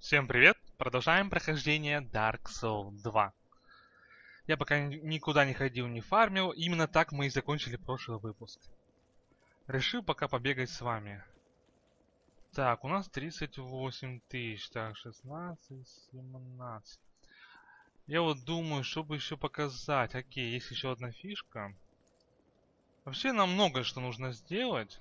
Всем привет! Продолжаем прохождение Dark Souls 2. Я пока никуда не ходил, не фармил. Именно так мы и закончили прошлый выпуск. Решил пока побегать с вами. Так, у нас 38 тысяч. Так, 16, 17. Я вот думаю, чтобы еще показать. Окей, есть еще одна фишка. Вообще нам многое что нужно сделать.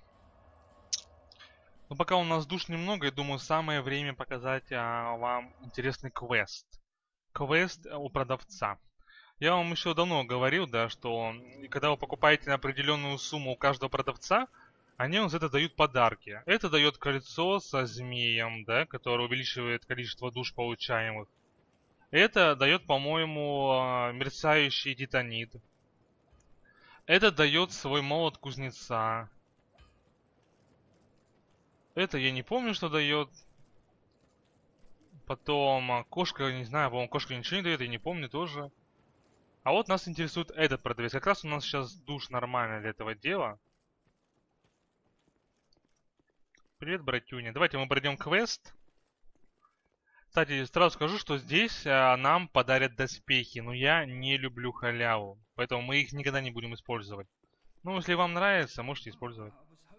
Но пока у нас душ немного, я думаю, самое время показать вам интересный квест. Квест у продавца. Я вам еще давно говорил, да, что когда вы покупаете на определенную сумму у каждого продавца, они вам за это дают подарки. Это дает кольцо со змеем, да, которое увеличивает количество душ получаемых. Это дает, по-моему, мерцающий титанит. Это дает свой молот кузнеца. Это я не помню, что дает. Потом кошка, не знаю, по-моему, кошка ничего не дает, я не помню тоже. А вот нас интересует этот продавец. Как раз у нас сейчас душ нормально для этого дела. Привет, братюня. Давайте мы пройдем квест. Кстати, сразу скажу, что здесь нам подарят доспехи, но я не люблю халяву, поэтому мы их никогда не будем использовать. Ну, если вам нравится, можете использовать.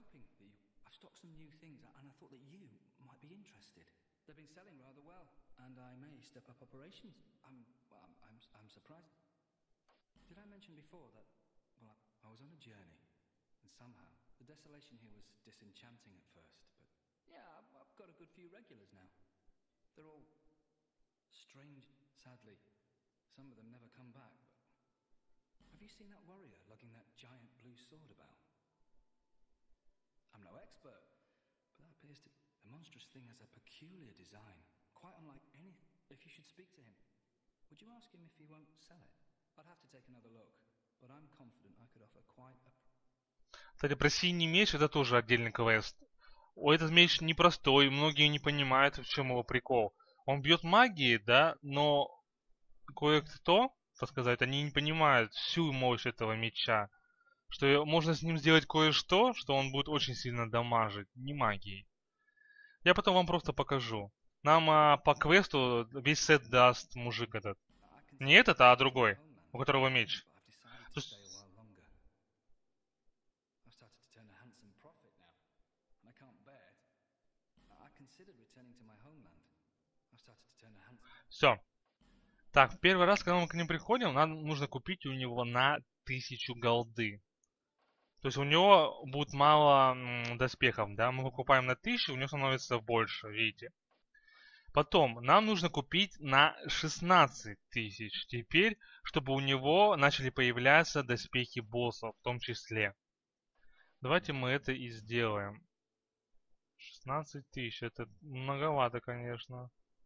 They're all strange, sadly. Some of them never come back, but... Have you seen that warrior lugging that giant blue sword about? I'm no expert, but that appears to... The monstrous thing has a peculiar design, quite unlike any... If you should speak to him, would you ask him if he won't sell it? I'd have to take another look, but I'm confident I could offer quite a... Кстати, про синий меч это тоже отдельный квест. Этот меч непростой, многие не понимают, в чем его прикол. Он бьет магией, да, но кое-кто, так сказать, они не понимают всю мощь этого меча. Что можно с ним сделать кое-что, что он будет очень сильно дамажить, не магией. Я потом вам просто покажу. Нам по квесту весь сет даст мужик этот. Не этот, а другой, у которого меч. То есть... Все. Так, первый раз, когда мы к ним приходим, нам нужно купить у него на 1000 голды. То есть у него будет мало доспехов, да? Мы покупаем на 1000, у него становится больше, видите? Потом, нам нужно купить на 16 тысяч теперь, чтобы у него начали появляться доспехи боссов в том числе. Давайте мы это и сделаем. 16 тысяч, это многовато, конечно.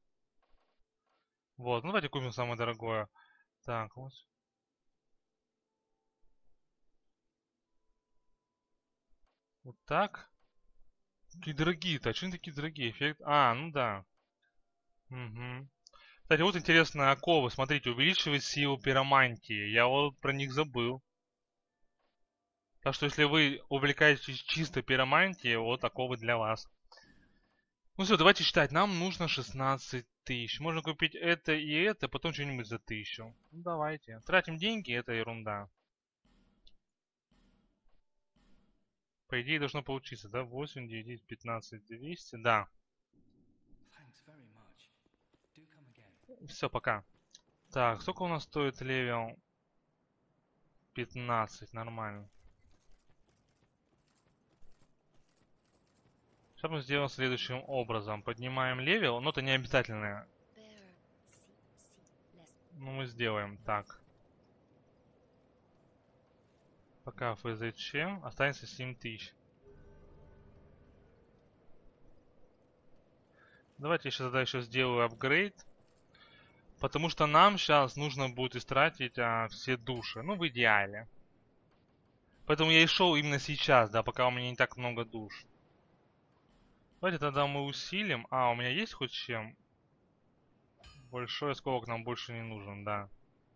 Вот, ну давайте купим самое дорогое. Так, вот. Вот так. Какие дорогие-то, а что они такие дорогие? Эффект... А, ну да. Угу. Кстати, вот интересная оковы. Смотрите, увеличивает силу пиромантии. Я вот про них забыл. Так что, если вы увлекаетесь чисто пиромантией, вот оковы для вас. Ну все, давайте считать. Нам нужно 16 тысяч. Можно купить это и это, потом что-нибудь за 1000. Ну, давайте. Тратим деньги, это ерунда. По идее, должно получиться, да? 8, 9, 15, 200. Да. Все, пока. Так, сколько у нас стоит левел? 15, нормально. Сейчас мы сделаем следующим образом. Поднимаем левел, но это не обязательно. Ну, мы сделаем так. Пока ФЗЧ. Останется 7000. Давайте я сейчас тогда еще сделаю апгрейд. Потому что нам сейчас нужно будет истратить все души. Ну, в идеале. Поэтому я и шел именно сейчас, да, пока у меня не так много душ. Давайте тогда мы усилим. А, у меня есть хоть чем? Большой осколок нам больше не нужен, да.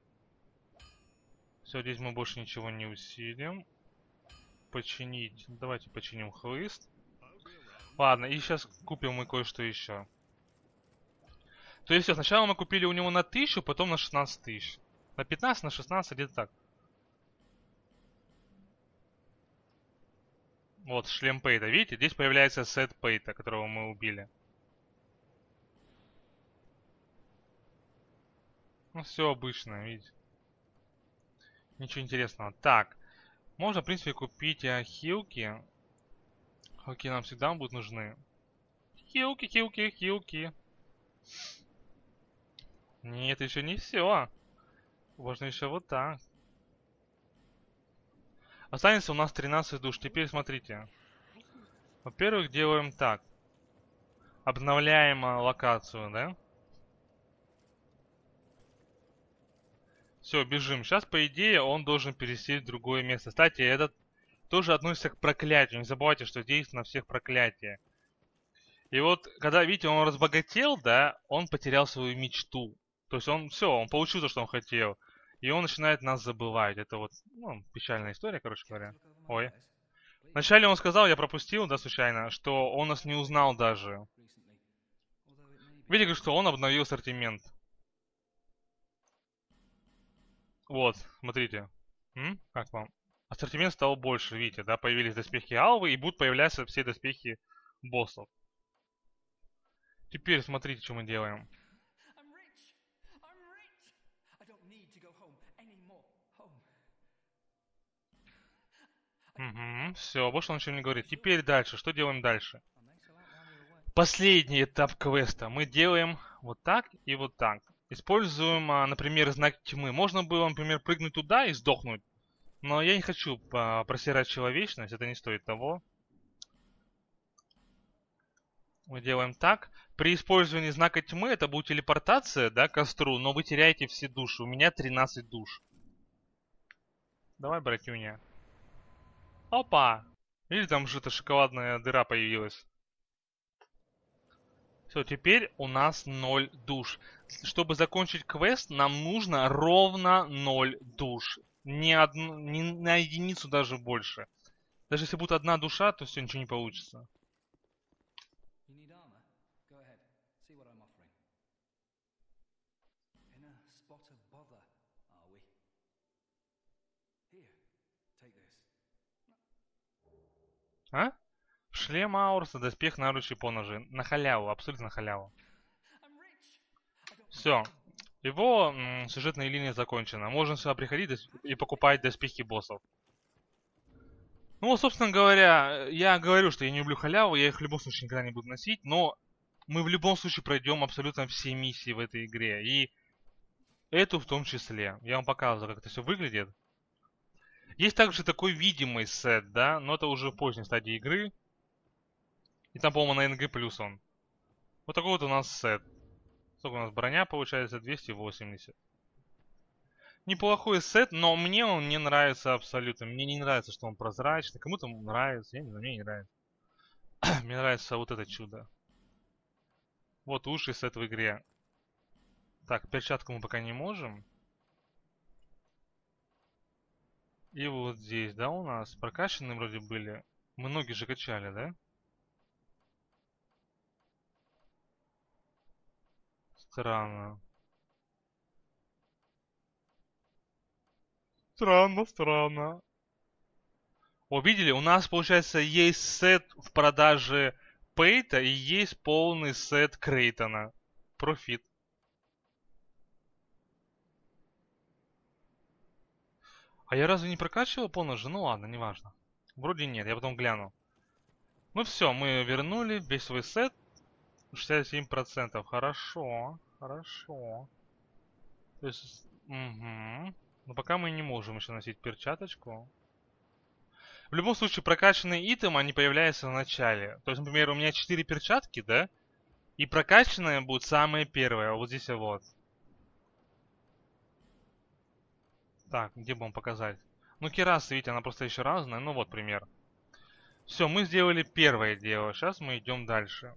Все, здесь мы больше ничего не усилим. Починить. Давайте починим хлыст. Ладно, и сейчас купим мы кое-что еще. То есть все, сначала мы купили у него на 1000, потом на 16 тысяч. На 15, на 16, где-то так. Вот, шлем Пейта. Видите, здесь появляется сет Пейта, которого мы убили. Ну, все обычно, видите. Ничего интересного. Так, можно, в принципе, купить хилки. Хилки нам всегда будут нужны. Хилки, хилки, хилки. Нет, еще не все. Можно еще вот так. Останется у нас 13 душ. Теперь смотрите. Во-первых, делаем так. Обновляем локацию, да? Все, бежим. Сейчас, по идее, он должен пересесть в другое место. Кстати, этот тоже относится к проклятию. Не забывайте, что действует на всех проклятия. И вот, когда, видите, он разбогател, да, он потерял свою мечту. То есть он, все, он получил то, что он хотел. И он начинает нас забывать. Это вот, ну, печальная история, короче говоря. Ой. Вначале он сказал, я пропустил, да, случайно, что он нас не узнал даже. Видите, что он обновил ассортимент. Вот, смотрите. Как вам? Ассортимент стал больше, видите, да, появились доспехи Алвы и будут появляться все доспехи боссов. Теперь смотрите, что мы делаем. Угу, все, больше он ничего не говорит. Теперь дальше, что делаем дальше? Последний этап квеста. Мы делаем вот так и вот так. Используем, например, знак тьмы. Можно было, например, прыгнуть туда и сдохнуть. Но я не хочу просирать человечность, это не стоит того. Мы делаем так. При использовании знака тьмы это будет телепортация, да, к костру, но вы теряете все души. У меня 13 душ. Давай, братюня. Опа! Или там что-то шоколадная дыра появилась. Все, теперь у нас 0 душ. Чтобы закончить квест, нам нужно ровно 0 душ. Ни на единицу даже больше. Даже если будет одна душа, то все, ничего не получится. А? Шлем Аурса, доспех, наручи, поножи. На халяву, абсолютно на халяву. Все. Его сюжетная линия закончена. Можно сюда приходить и покупать доспехи боссов. Ну, собственно говоря, я говорю, что я не люблю халяву, я их в любом случае никогда не буду носить, но мы в любом случае пройдем абсолютно все миссии в этой игре. И эту в том числе. Я вам показываю, как это все выглядит. Есть также такой видимый сет, да, но это уже в поздней стадии игры. И там, по-моему, на НГ плюс он. Вот такой вот у нас сет. Сколько у нас броня получается? 280. Неплохой сет, но мне он не нравится абсолютно. Мне не нравится, что он прозрачный. Кому-то нравится, я не знаю, мне не нравится. Мне нравится вот это чудо. Вот лучший сет в игре. Так, перчатку мы пока не можем. И вот здесь, да, у нас прокачанные вроде были. Мы ноги же качали, да? Странно. Странно, странно. О, видели? У нас, получается, есть сет в продаже Пейта и есть полный сет Крейтона. Профит. А я разве не прокачивал полностью? Ну ладно, неважно. Вроде нет, я потом гляну. Ну все, мы вернули весь свой сет. 67%. Хорошо, хорошо. То есть, угу. Но пока мы не можем еще носить перчаточку. В любом случае, прокачанные итемы, они появляются в начале. То есть, например, у меня 4 перчатки, да? И прокачанная будет самая первая. Вот здесь вот. Так, где бы вам показать? Ну, кераса, видите, она просто еще разная. Ну, вот пример. Все, мы сделали первое дело. Сейчас мы идем дальше.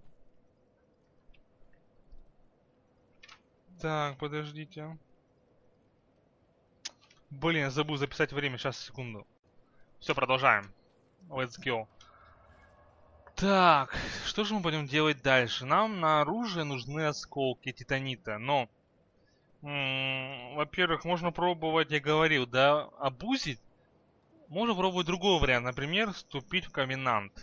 Так, подождите. Блин, забыл записать время. Сейчас, секунду. Все, продолжаем. Let's go. Так, что же мы будем делать дальше? Нам на оружие нужны осколки титанита, но... во-первых, можно пробовать, я говорил, да, обузить. Можно пробовать другой вариант, например, вступить в ковенант.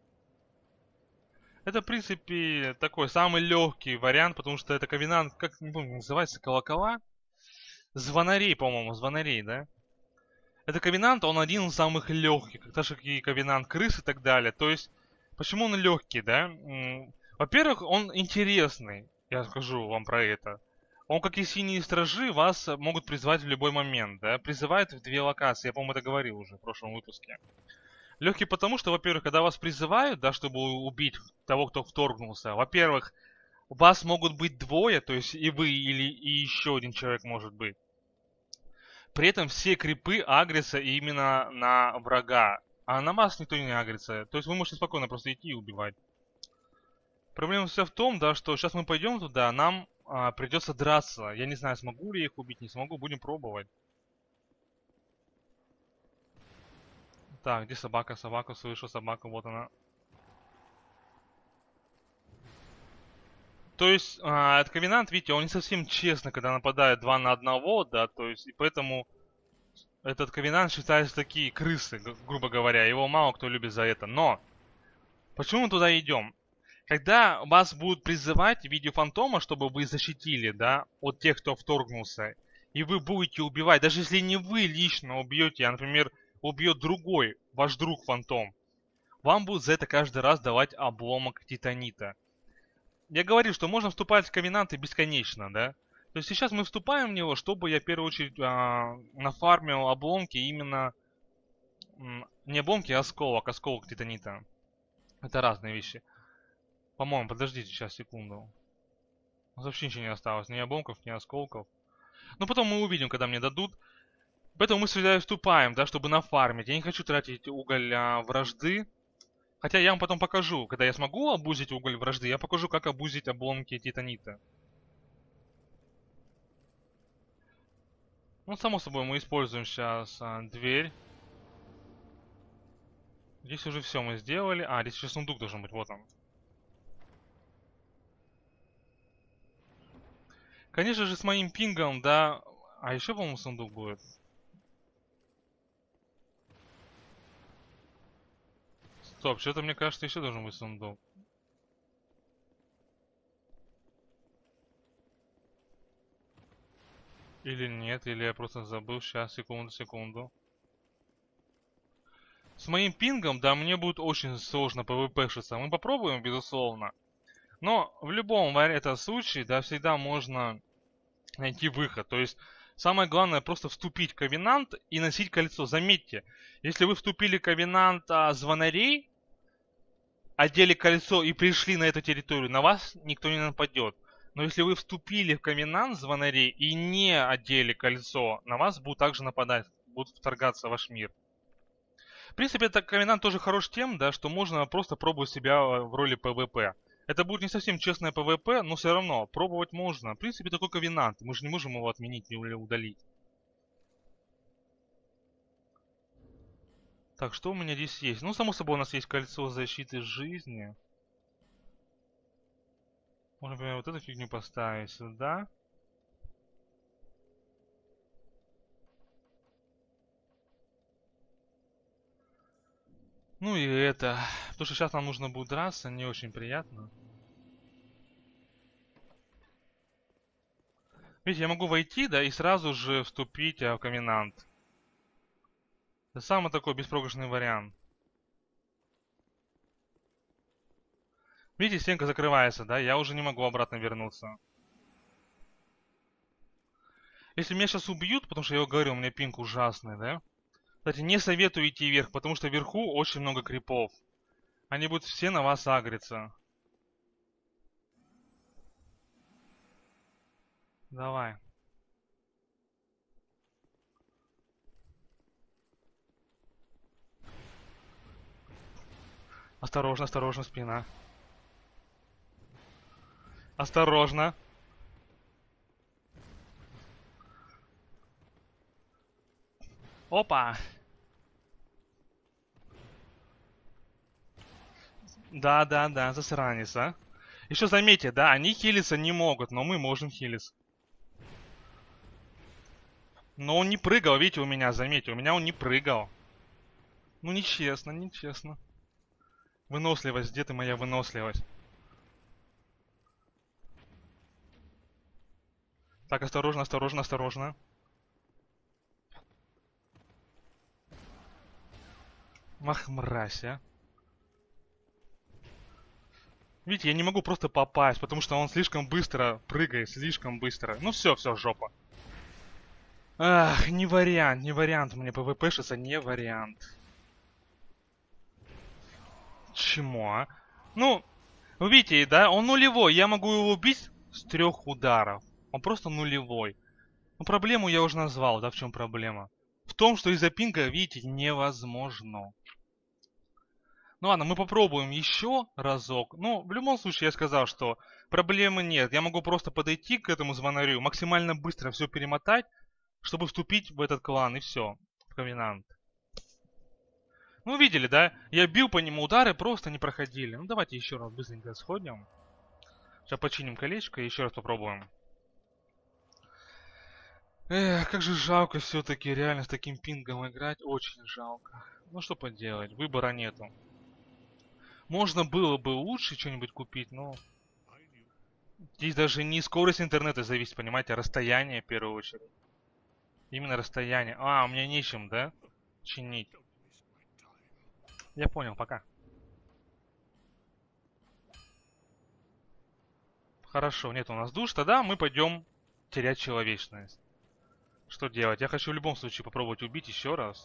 Это, в принципе, такой самый легкий вариант, потому что это ковенант, как, не помню, называется, колокола? Звонарей, по-моему, звонарей, да? Это ковенант, он один из самых легких, как даже и ковенант крыс и так далее. То есть, почему он легкий, да? Во-первых, он интересный, я скажу вам про это. Он, как и синие стражи, вас могут призвать в любой момент, да? Призывает в 2 локации, я, по-моему, это говорил уже в прошлом выпуске. Легкий потому, что, во-первых, когда вас призывают, да, чтобы убить того, кто вторгнулся, во-первых, вас могут быть двое, то есть и вы, или и еще один человек может быть. При этом все крипы агрятся именно на врага, а на вас никто не агрится. То есть вы можете спокойно просто идти и убивать. Проблема вся в том, да, что сейчас мы пойдем туда, нам придется драться. Я не знаю, смогу ли я их убить, не смогу, будем пробовать. Так, где собака? Собаку слышу, собака, вот она. То есть, этот ковенант, видите, он не совсем честно, когда нападает 2 на 1, да, то есть, и поэтому этот ковенант считается такие крысы, грубо говоря, его мало кто любит за это. Но, почему мы туда идем? Когда вас будут призывать в виде фантома, чтобы вы защитили, да, от тех, кто вторгнулся, и вы будете убивать, даже если не вы лично убьете, а, например, убьет другой, ваш друг фантом, вам будут за это каждый раз давать обломок титанита. Я говорил, что можно вступать в ковенанты бесконечно, да? То есть сейчас мы вступаем в него, чтобы я в первую очередь нафармил обломки именно... не обломки, а осколок титанита. Это разные вещи. По-моему, подождите сейчас, секунду. Вообще ничего не осталось, ни обломков, ни осколков. Ну потом мы увидим, когда мне дадут. Поэтому мы сюда и вступаем, да, чтобы нафармить. Я не хочу тратить уголь вражды. Хотя я вам потом покажу, когда я смогу обузить уголь вражды, я покажу, как обузить обломки титанита. Ну, само собой, мы используем сейчас дверь. Здесь уже все мы сделали. А, здесь еще сундук должен быть, вот он. Конечно же, с моим пингом, да. А еще, по-моему, сундук будет. Стоп, что-то мне кажется, еще должен быть сундук. Или нет, или я просто забыл. Сейчас, секунду. С моим пингом, да, мне будет очень сложно PvP-шиться. Мы попробуем, безусловно. Но в любом это случае, да, всегда можно найти выход. То есть, самое главное просто вступить в ковенант и носить кольцо. Заметьте, если вы вступили в ковенант звонарей, одели кольцо и пришли на эту территорию, на вас никто не нападет. Но если вы вступили в ковенант звонарей и не одели кольцо, на вас будут также нападать, будут вторгаться в ваш мир. В принципе, это ковенант тоже хорош тем, да, что можно просто пробовать себя в роли ПВП. Это будет не совсем честное ПВП, но все равно пробовать можно. В принципе, такой ковенант, мы же не можем его отменить или удалить. Так, что у меня здесь есть? Ну, само собой, у нас есть кольцо защиты жизни. Можно, например, вот эту фигню поставить сюда. Ну и это... Потому что сейчас нам нужно будет драться, не очень приятно. Видите, я могу войти, да, и сразу же вступить в ковенант. Это самый такой беспроигрышный вариант. Видите, стенка закрывается, да, я уже не могу обратно вернуться. Если меня сейчас убьют, потому что я говорю, у меня пинг ужасный, да? Кстати, не советую идти вверх, потому что вверху очень много крипов. Они будут все на вас агриться. Давай. Осторожно, осторожно, спина. Осторожно. Опа. Да, засранец, а. Еще заметьте, да, они хилиться не могут, но мы можем хилиться. Но он не прыгал, видите, у меня, заметьте, у меня он не прыгал. Ну, нечестно, нечестно. Выносливость, где ты, моя выносливость? Так, осторожно, осторожно, осторожно. Ах, мразь, а. Видите, я не могу просто попасть, потому что он слишком быстро прыгает, слишком быстро. Ну все, все, жопа. Ах, не вариант мне PvP-шиться, не вариант. Чему, а? Ну, вы видите, да, он нулевой, я могу его убить с 3 ударов. Он просто нулевой. Ну, проблему я уже назвал, да, в чем проблема? В том, что из-за пинга, видите, невозможно. Ну ладно, мы попробуем еще разок. Ну, в любом случае, я сказал, что проблемы нет. Я могу просто подойти к этому звонарю, максимально быстро все перемотать, чтобы вступить в этот клан, и все. В Ковенант. Ну, видели, да? Я бил по нему, удары просто не проходили. Ну, давайте еще раз быстренько сходим. Сейчас починим колечко и еще раз попробуем. Эх, как же жалко все-таки реально с таким пингом играть. Очень жалко. Ну, что поделать, выбора нету. Можно было бы лучше что-нибудь купить, но... Здесь даже не скорость интернета зависит, понимаете, а расстояние в первую очередь. Именно расстояние. А, у меня нечем, да? Чинить. Я понял, пока. Хорошо, нет у нас душ, тогда мы пойдем терять человечность. Что делать? Я хочу в любом случае попробовать убить еще раз.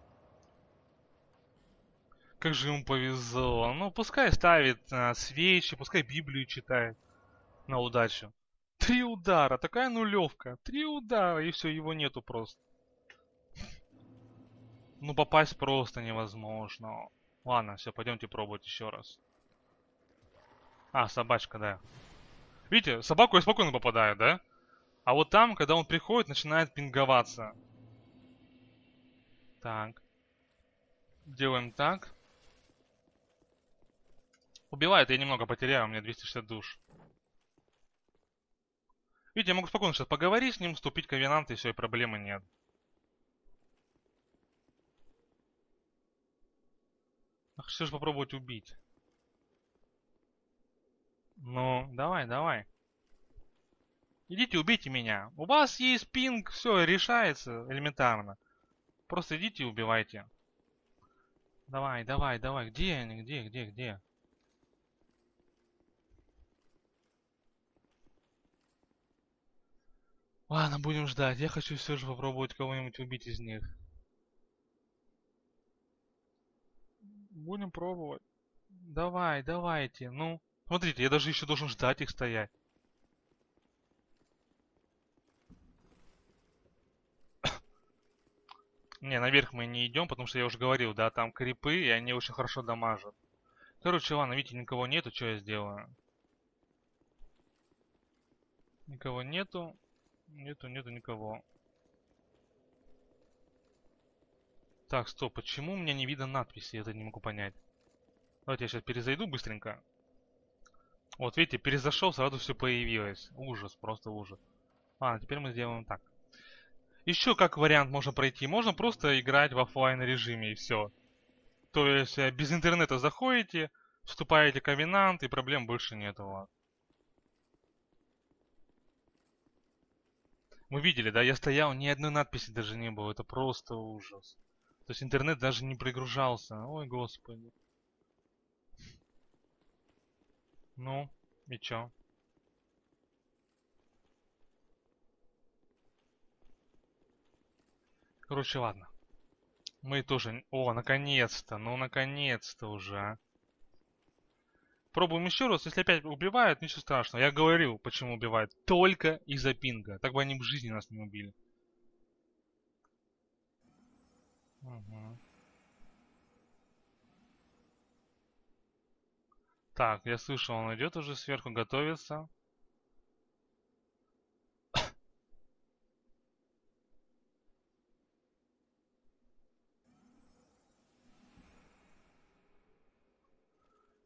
Как же ему повезло. Ну, пускай ставит свечи, пускай Библию читает на удачу. 3 удара, такая нулевка. 3 удара, и все, его нету просто. Ну, попасть просто невозможно. Ладно, все, пойдемте пробовать еще раз. А, собачка, да. Видите, собаку я спокойно попадаю, да? А вот там, когда он приходит, начинает пинговаться. Так. Делаем так. Убивает, я немного потеряю, у меня 260 душ. Видите, я могу спокойно сейчас поговорить с ним, вступить в ковенант, и все, и проблемы нет. Ах, все же попробовать убить. Ну, давай, давай. Идите, убейте меня. У вас есть пинг, все, решается элементарно. Просто идите и убивайте. Давай, давай, давай. Где они? Где? Ладно, будем ждать. Я хочу все же попробовать кого-нибудь убить из них. Будем пробовать. Давай, давайте. Ну, смотрите, я даже еще должен ждать их стоять. Не, наверх мы не идем, потому что я уже говорил, да, там крипы, и они очень хорошо дамажат. Короче, ладно, видите, никого нету, что я сделаю? Никого нету. Нету никого. Так, стоп, почему у меня не видно надписи? Я это не могу понять. Давайте я сейчас перезайду быстренько. Вот, видите, перезашел, сразу все появилось. Ужас, просто ужас. Ладно, теперь мы сделаем так. Еще как вариант можно пройти. Можно просто играть в офлайн режиме и все. То есть без интернета заходите, вступаете в ковенант и проблем больше нет у вас. Мы видели, да, я стоял, ни одной надписи даже не было. Это просто ужас. То есть интернет даже не прогружался. Ой, господи. Ну, и чё? Короче, ладно. Мы тоже... О, наконец-то. Ну, наконец-то уже, а. Пробуем еще раз. Если опять убивают, ничего страшного. Я говорил, почему убивают. Только из-за пинга. Так бы они в жизни нас не убили. Угу. Так, я слышал, он идет уже сверху, готовится.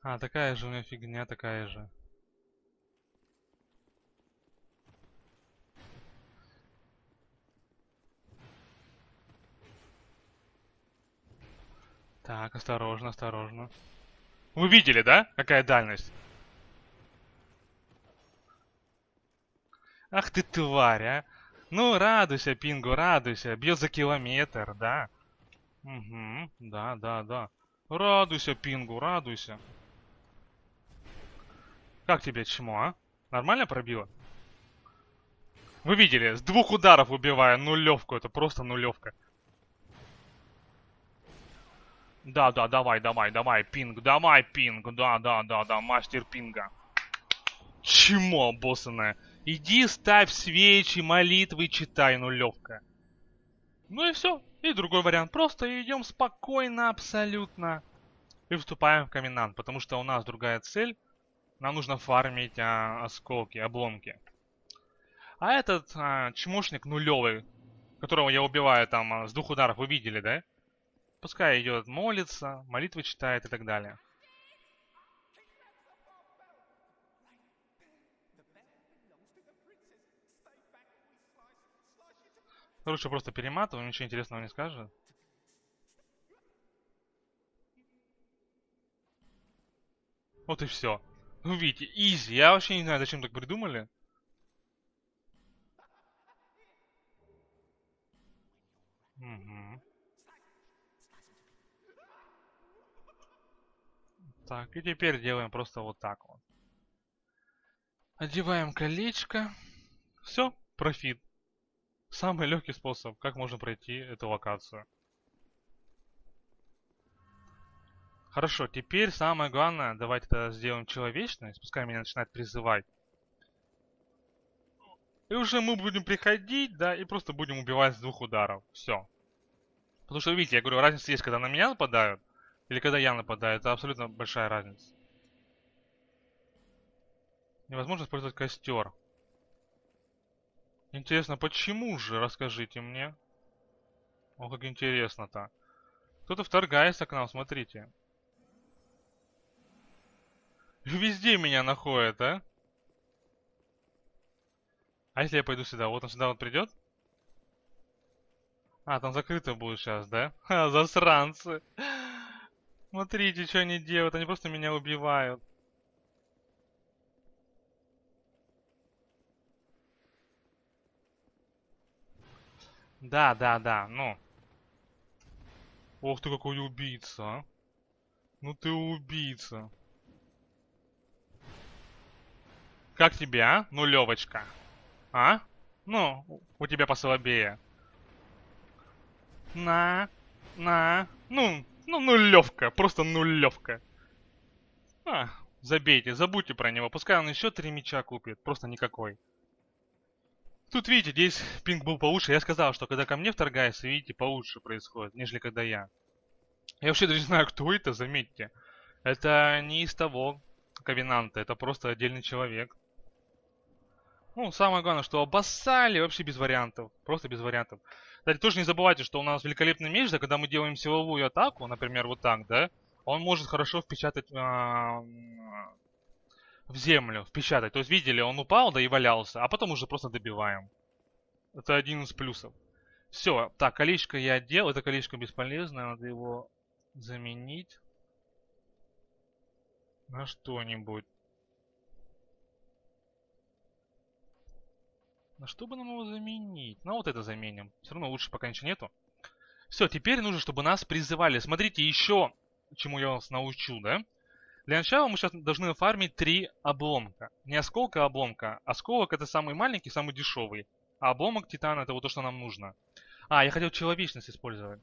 А, такая же у меня фигня, такая же. Так, осторожно, осторожно. Вы видели, да? Какая дальность? Ах ты тварь, а! Ну, радуйся, Пингу, радуйся. Бьет за километр, да? Угу, да, да, да. Радуйся, Пингу, радуйся. Как тебе чмо, а? Нормально пробило? Вы видели, с 2 ударов убиваю нулевку, это просто нулевка. Да, да, давай, давай, давай, Пинг, да, да, да, да, мастер Пинга. Чмо, боссаное. Иди ставь свечи, молитвы читай, нулевка. Ну и все. И другой вариант. Просто идем спокойно, абсолютно. И вступаем в Комендант, потому что у нас другая цель. Нам нужно фармить осколки, обломки. А этот чмошник нулевый, которого я убиваю там с 2 ударов, вы видели, да? Пускай идет молится, молитвы читает и так далее. Лучше просто перематываем, ничего интересного не скажет. Вот и все. Ну видите, изи. Я вообще не знаю, зачем так придумали. Угу. Так, и теперь делаем просто вот так вот. Одеваем колечко. Все, профит. Самый легкий способ, как можно пройти эту локацию. Хорошо, теперь самое главное, давайте тогда сделаем человечность. Пускай меня начинает призывать. И уже мы будем приходить, да, и просто будем убивать с 2 ударов. Все. Потому что, видите, я говорю, разница есть, когда на меня нападают, или когда я нападаю. Это абсолютно большая разница. Невозможно использовать костер. Интересно, почему же? Расскажите мне. О, как интересно-то. Кто-то вторгается к нам, смотрите. Везде меня находят, а? А если я пойду сюда? Вот он сюда вот придет? А, там закрыто будет сейчас, да? Ха, засранцы. Смотрите, что они делают. Они просто меня убивают. Да, да, да, ну. Ох ты какой убийца, а. Ну ты убийца. Как тебе, а? Нулевочка. А? Ну, у тебя послабее. На. На. Ну нулевка. Просто нулевка. А, забейте, забудьте про него. Пускай он еще 3 мяча купит. Просто никакой. Тут, видите, здесь пинг был получше. Я сказал, что когда ко мне вторгается, видите, получше происходит, нежели когда я. Я вообще даже не знаю, кто это, заметьте. Это не из того ковенанта, это просто отдельный человек. Ну, самое главное, что обоссали вообще без вариантов. Просто без вариантов. Кстати, тоже не забывайте, что у нас великолепный меч, да, когда мы делаем силовую атаку, например, вот так, да, он может хорошо впечатать в землю, впечатать. То есть, видели, он упал, да и валялся, а потом уже просто добиваем. Это один из плюсов. Все, так, колечко я одел, это колечко бесполезное, надо его заменить на что-нибудь. На что бы нам его заменить? Ну, вот это заменим. Все равно лучше пока ничего нету. Все, теперь нужно, чтобы нас призывали. Смотрите, еще чему я вас научу, да? Для начала мы сейчас должны фармить 3 обломка. Не осколка, а обломка. Осколок это самый маленький, самый дешевый. А обломок титана это вот то, что нам нужно. А, я хотел человечность использовать.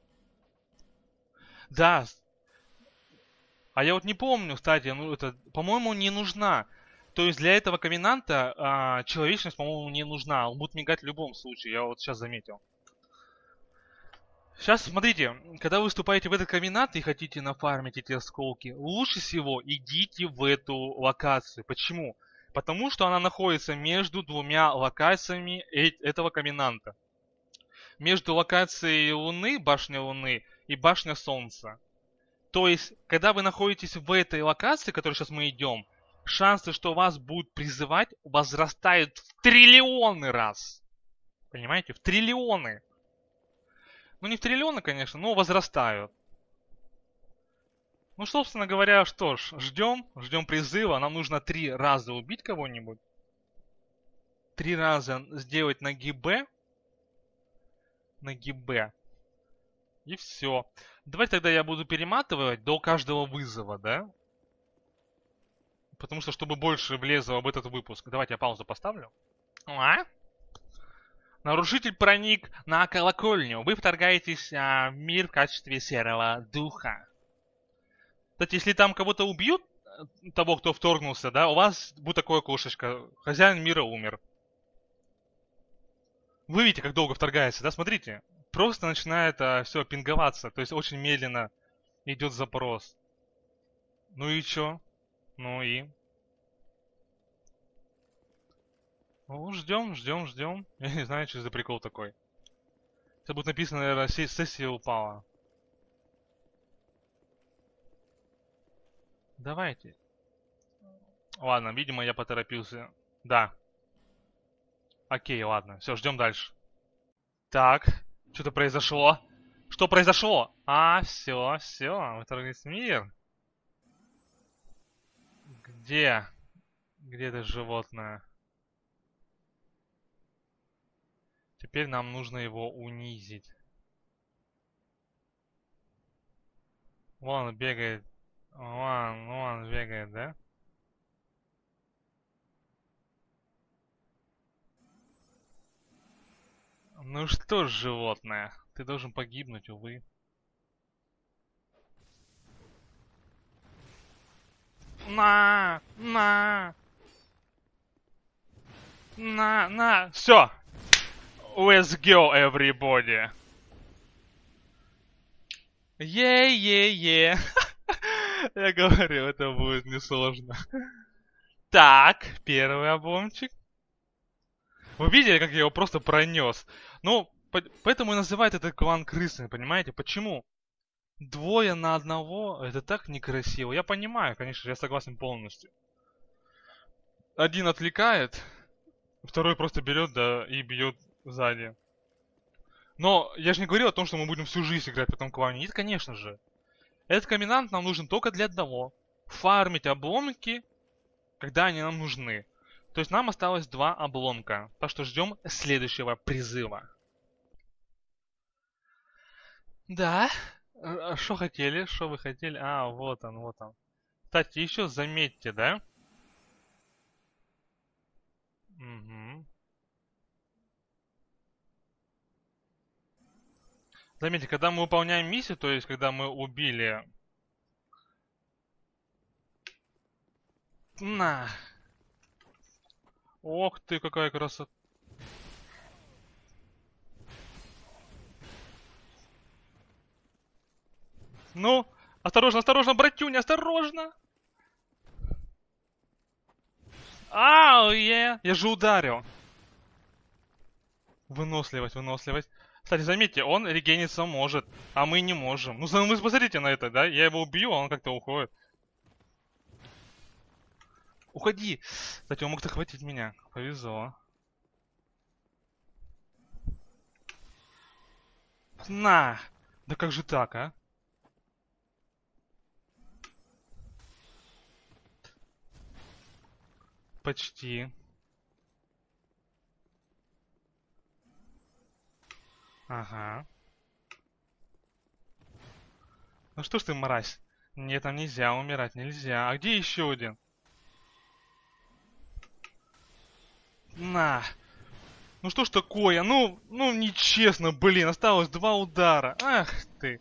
Да. А я вот не помню, кстати, ну это, по-моему, не нужна. То есть для этого ковенанта человечность, по-моему, не нужна. Он будет мигать в любом случае, я вот сейчас заметил. Сейчас, смотрите, когда вы вступаете в этот ковенант и хотите нафармить эти осколки, лучше всего идите в эту локацию. Почему? Потому что она находится между 2 локациями этого ковенанта. Между локацией Луны, башня Луны и башня Солнца. То есть, когда вы находитесь в этой локации, в которой сейчас мы идем, шансы, что вас будут призывать, возрастают в триллионы раз. Понимаете? В триллионы. Ну, не в триллионы, конечно, но возрастают. Ну, собственно говоря, что ж, ждем призыва. Нам нужно 3 раза убить кого-нибудь. 3 раза сделать нагиб Б. Нагиб Б. И все. Давайте тогда я буду перематывать до каждого вызова, да? Потому что, чтобы больше влезло в этот выпуск. Давайте я паузу поставлю. Нарушитель проник на колокольню. Вы вторгаетесь в мир в качестве серого духа. Кстати, если там кого-то убьют, того, кто вторгнулся, да, у вас будет такое окошечко. Хозяин мира умер. Вы видите, как долго вторгается, да? Смотрите. Просто начинает все пинговаться. То есть очень медленно идет запрос. Ну и чё? Ну и... Ну, ждем. Я не знаю, что за прикол такой. Сейчас будет написано, наверное, сессия упала. Давайте. Ладно, видимо, я поторопился. Да. Окей, ладно. Все, ждем дальше. Так, что-то произошло. Что произошло? Все. Вторгнись в мир. Где? Где это животное? Теперь нам нужно его унизить. Вон бегает. Вон бегает, да? Ну что ж, животное, ты должен погибнуть, увы. На! Все! Let's go, everybody! Е-е-е! Я говорил, это будет несложно. Так, первый обломчик. Вы видели, как я его просто пронес? Ну, поэтому и называют это клан крысами, понимаете? Почему? 2 на 1, это так некрасиво. Я понимаю, конечно, я согласен полностью. Один отвлекает, второй просто берет, да, и бьет сзади. Но я же не говорил о том, что мы будем всю жизнь играть в этом клане. Нет, конечно же. Этот комендант нам нужен только для одного. Фармить обломки, когда они нам нужны. То есть нам осталось 2 обломка. Так что ждем следующего призыва. Да. Что хотели? Что вы хотели? Вот он. Кстати, еще заметьте, да? Угу. Заметьте, когда мы выполняем миссию, то есть когда мы убили... На! Ох ты, какая красота! Ну, осторожно, братюня, осторожно! Я же ударил. Выносливость. Кстати, заметьте, он регениться может, а мы не можем. Ну, вы посмотрите на это, да? Я его убью, а он как-то уходит. Уходи! Кстати, он мог захватить меня. Повезло. На! Да как же так, а? Почти. Ага. Ну что ж ты, мразь? Нет, там нельзя, умирать нельзя. А где еще один? На! Ну что ж такое? Ну нечестно, блин, осталось 2 удара. Ах ты.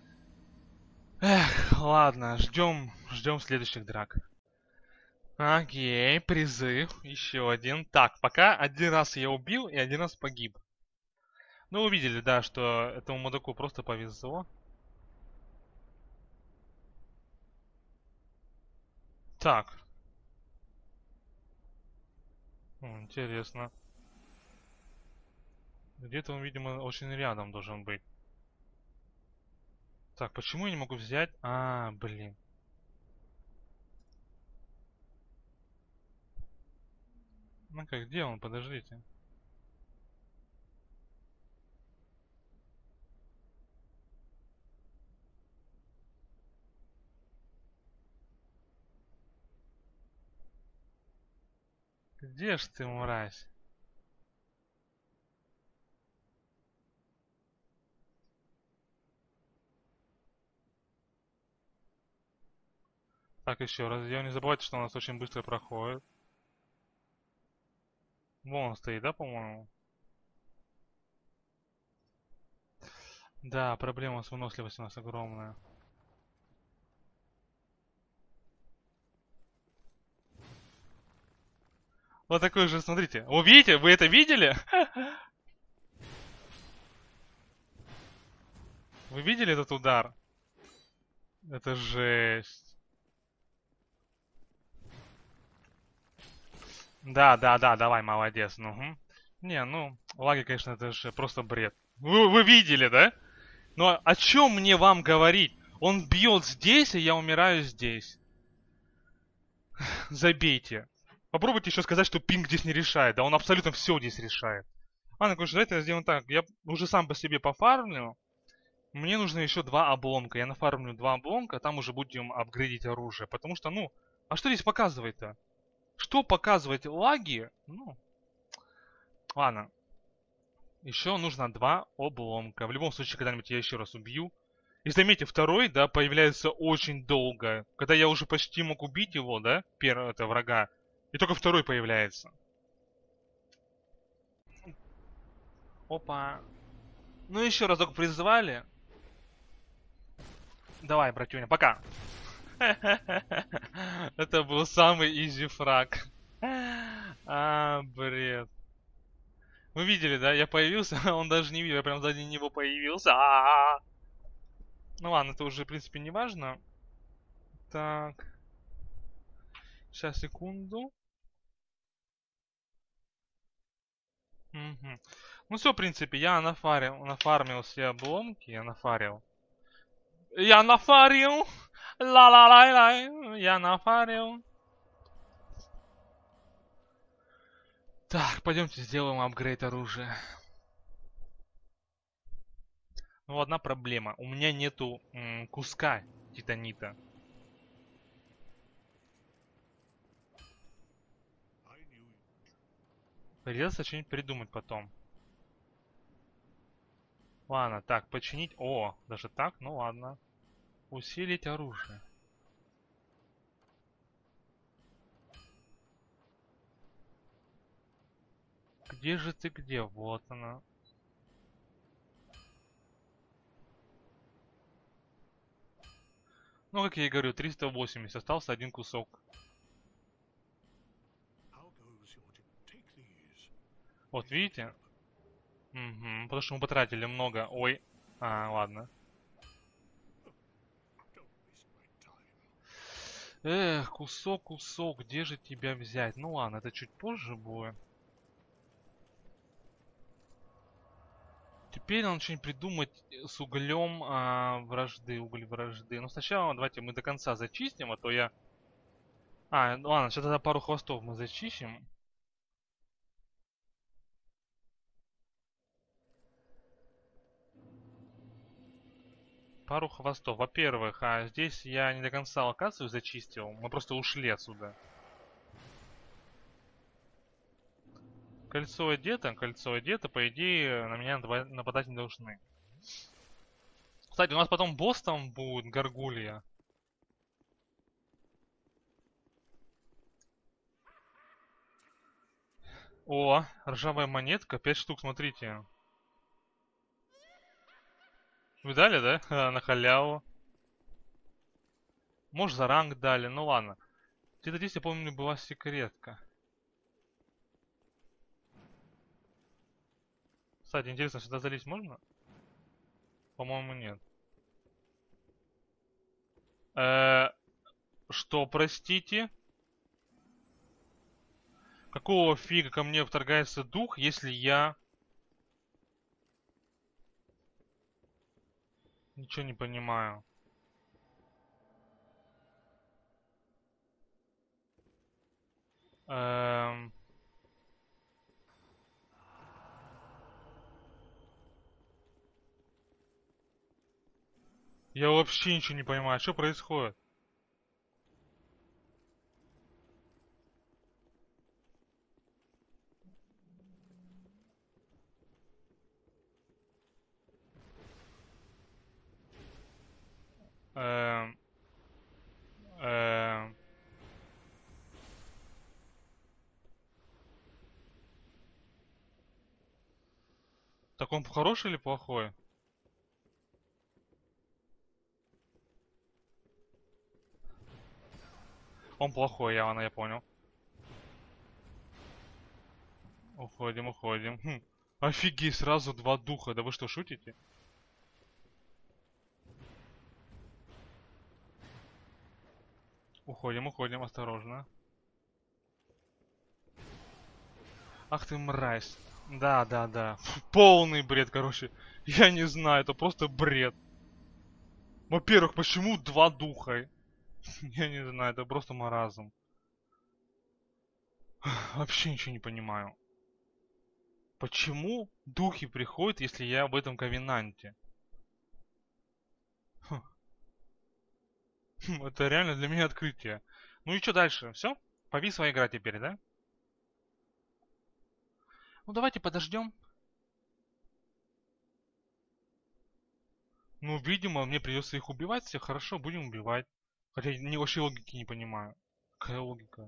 Эх, ладно, ждем следующих драк. Окей, призыв, еще один. Так, пока 1 раз я убил и 1 раз погиб. Ну, увидели, да, что этому мудаку просто повезло. Так. Интересно. Где-то он, видимо, очень рядом должен быть. Так, почему я не могу взять? А, блин. Ну-ка, где он? Подождите. Где ж ты, мразь? Так, еще раз. Не забывайте, что у нас очень быстро проходит. Вон он стоит, да, по-моему? Да, проблема с выносливостью у нас огромная. Вот такой же, смотрите. Вы видите? Вы это видели? Вы видели этот удар? Это жесть. Да, да, да, давай, молодец. Ну, не, ну, лаги, конечно, это же просто бред. Вы видели, да? Ну, о чем мне вам говорить? Он бьет здесь, и я умираю здесь. Забейте. Попробуйте еще сказать, что пинг здесь не решает. Да он абсолютно все здесь решает. Ладно, конечно, давайте сделаем так. Я уже сам по себе пофармлю. Мне нужно еще 2 обломка. Я нафармлю 2 обломка, а там уже будем апгрейдить оружие. Потому что, ну, а что здесь показывает-то? Что показывает лаги? Ну, ладно. Еще нужно 2 обломка. В любом случае, когда-нибудь я еще раз убью. И заметьте, второй, да, появляется очень долго. Когда я уже почти мог убить его, да, первого, это врага. И только второй появляется. Опа. Ну еще разок призвали. Давай, братюня, пока. Это был самый изи фраг. А, бред. Вы видели, да? Я появился, он даже не видел, я прям сзади него появился. Ну ладно, это уже, в принципе, не важно. Так. Сейчас, секунду. Мгм. Ну все, в принципе, я нафармил все обломки, я нафарил. Я нафарил! Ла-ла-лай-лай! Я нафарил. Так, пойдемте сделаем апгрейд оружия. Ну, одна проблема. У меня нету куска титанита. Придется что-нибудь придумать потом. Ладно, так, починить... О, даже так? Ну ладно. Усилить оружие. Где же ты, где? Вот она. Ну, как я и говорю, 380. Остался один кусок. Вот, видите? Угу, потому что мы потратили много. Ой. А, ладно. Эх, кусок, кусок, где же тебя взять? Ну ладно, это чуть позже будет. Теперь надо что-нибудь придумать с углем вражды, уголь вражды. Но сначала давайте мы до конца зачистим, а то я... А, ну ладно, сейчас тогда пару хвостов мы зачистим. Пару хвостов. Во-первых, здесь я не до конца локацию зачистил. Мы просто ушли отсюда. Кольцо одето, по идее, на меня нападать не должны. Кстати, у нас потом босс там будет, Гаргулья. О, ржавая монетка, 5 штук, смотрите. Видали, да? На халяву. Может, за ранг дали, ну ладно. Где-то здесь, я помню, была секретка. Кстати, интересно, сюда залезть можно? По-моему, нет. Что, простите? Какого фига ко мне вторгается дух, если я... Ничего не понимаю. Эм... Я вообще ничего не понимаю, что происходит? Эм... Эм... Так он хороший или плохой? Он плохой, явно, я понял. Уходим, уходим. Хм. Офигеть, сразу два духа. Да вы что, шутите? Уходим, уходим, осторожно. Ах ты мразь. Да, да, да. Фу, полный бред, короче. Я не знаю, это просто бред. Во-первых, почему два духа? Я не знаю, это просто маразм. Вообще ничего не понимаю. Почему духи приходят, если я в этом ковенанте? Хм, это реально для меня открытие. Ну и что дальше? Все? Повисла игра теперь, да? Ну давайте подождем. Ну, видимо, мне придется их убивать всех. Хорошо, будем убивать. Хотя я вообще логики не понимаю. Какая логика?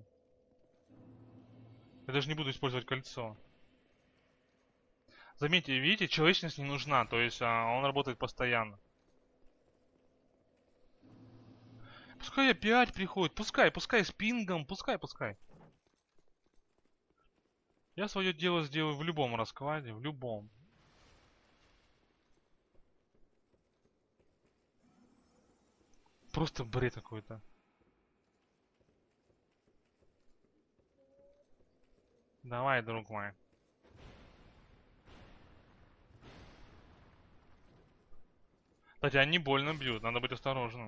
Я даже не буду использовать кольцо. Заметьте, видите, человечность не нужна. То есть он работает постоянно. Пускай опять приходит. Пускай с пингом. Пускай. Я свое дело сделаю в любом раскладе. В любом. Просто бред какой-то. Давай, друг мой. Кстати, они больно бьют. Надо быть осторожным.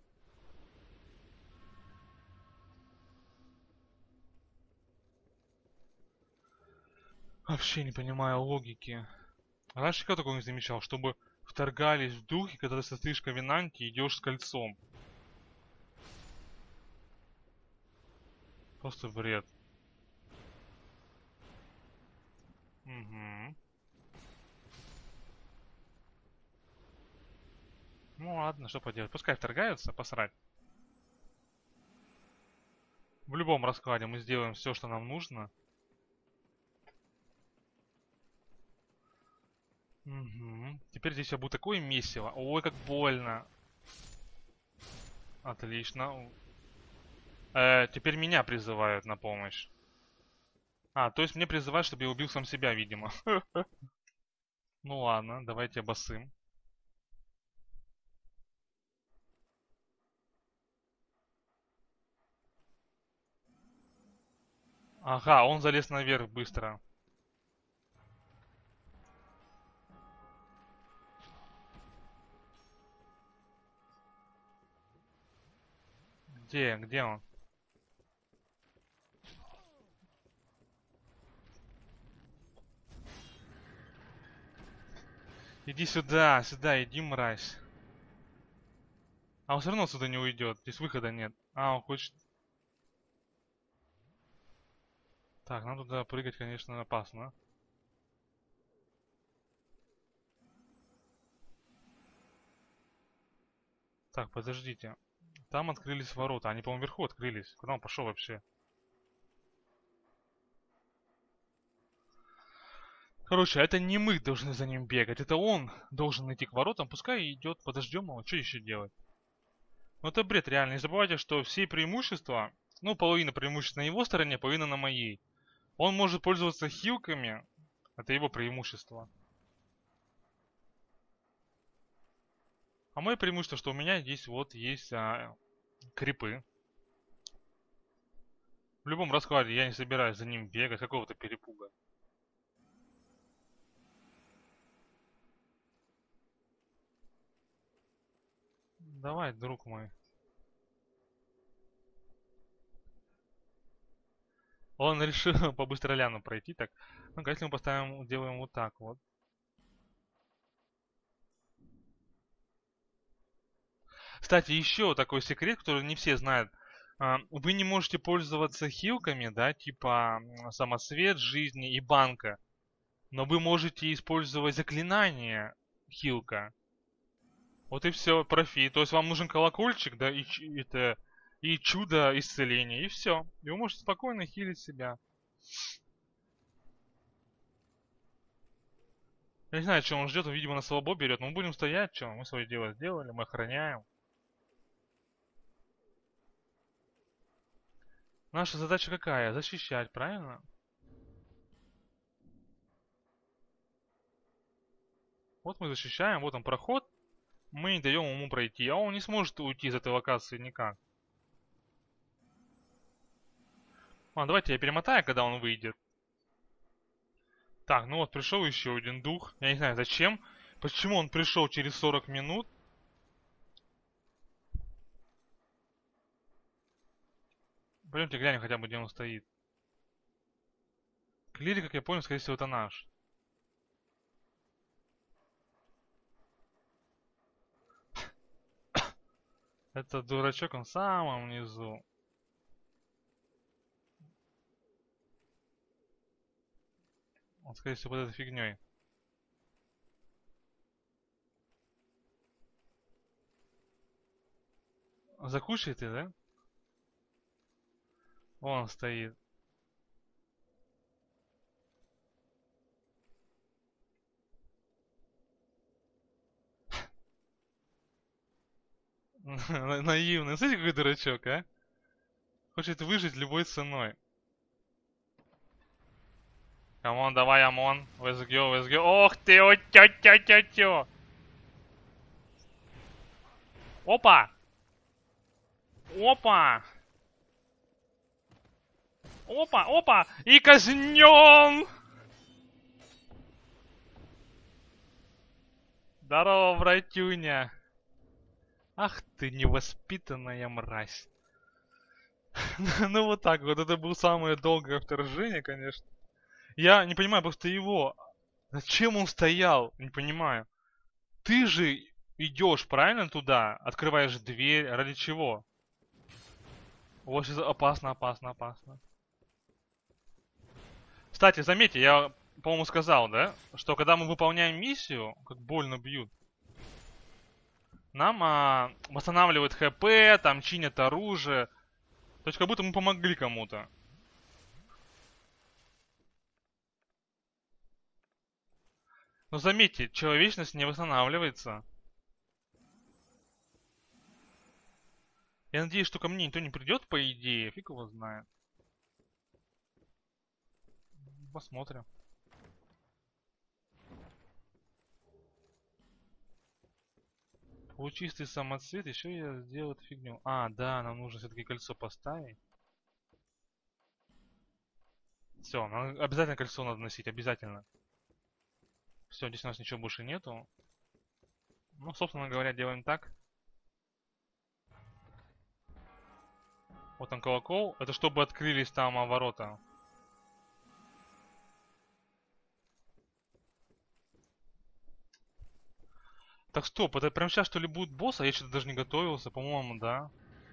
Вообще не понимаю логики. Раньше я такого не замечал, чтобы вторгались в духи, когда ты состоишь в ковенанте и идешь с кольцом. Просто бред. Угу. Ну ладно, что поделать. Пускай вторгаются, посрать. В любом раскладе мы сделаем все, что нам нужно. Угу. Теперь здесь я буду такое месиво. Ой, как больно. Отлично. Теперь меня призывают на помощь. То есть мне призывают, чтобы я убил сам себя, видимо. Ну ладно, давайте обоссым. Ага, он залез наверх быстро. Где он? Иди сюда, иди, мразь. Он все равно отсюда не уйдет. Здесь выхода нет. Он хочет... Так, нам туда прыгать, конечно, опасно. Так, подождите. Там открылись ворота. Они, по-моему, вверху открылись. Куда он пошел вообще? Короче, это не мы должны за ним бегать. Это он должен идти к воротам. Пускай идет. Подождем его. Что еще делать? Ну это бред, реально. Не забывайте, что все преимущества... Ну, половина преимуществ на его стороне, половина на моей. Он может пользоваться хилками. Это его преимущество. А мое преимущество, что у меня здесь вот есть крипы. В любом раскладе я не собираюсь за ним бегать, какого-то перепуга. Давай, друг мой. Он решил по быстроляну пройти так. Ну-ка, если мы поставим, делаем вот так вот. Кстати, еще такой секрет, который не все знают. Вы не можете пользоваться хилками, да, типа самосвет жизни и банка. Но вы можете использовать заклинание хилка. Вот и все, профит. То есть вам нужен колокольчик, да, и чудо исцеления, и все. И вы можете спокойно хилить себя. Я не знаю, что он ждет, он, видимо, на слабо берет. Но мы будем стоять, что? Мы свое дело сделали, мы охраняем. Наша задача какая? Защищать, правильно? Вот мы защищаем, вот он проход. Мы не даем ему пройти, а он не сможет уйти из этой локации никак. Ладно, давайте я перемотаю, когда он выйдет. Так, ну вот пришел еще один дух. Я не знаю зачем. Почему он пришел через 40 минут? Пойдемте глянем хотя бы, где он стоит. Клирик, как я понял, скорее всего, это наш. Этот дурачок, он в самом низу. Он, скорее всего, под этой фигней. Закушай ты, да? Вон он стоит. Наивный. Смотрите, какой дурачок, а? Хочет выжить любой ценой. Камон, давай, Амон. Let's go, let's go. Ох ты, о тё тё тё тё. Опа! Опа! Опа, опа! И казнём! Здорово, братюня. Ах ты невоспитанная мразь. Ну вот так вот, это было самое долгое вторжение, конечно. Я не понимаю просто его. Зачем он стоял? Не понимаю. Ты же идешь правильно туда, открываешь дверь, ради чего? Вот сейчас опасно, опасно, опасно. Кстати, заметьте, я, по-моему, сказал, да, что когда мы выполняем миссию, как больно бьют, нам восстанавливают ХП, там чинят оружие. То есть как будто мы помогли кому-то. Но заметьте, человечность не восстанавливается. Я надеюсь, что ко мне никто не придет, по идее. Фиг его знает. Посмотрим. Лучистый самоцвет, еще я сделал эту фигню. А, да, нам нужно все-таки кольцо поставить. Все, обязательно кольцо надо носить, обязательно. Все, здесь у нас ничего больше нету. Ну, собственно говоря, делаем так. Вот он колокол. Это чтобы открылись там ворота. Так, стоп, это прямо сейчас что ли будет босс? А я что-то даже не готовился, по-моему, да.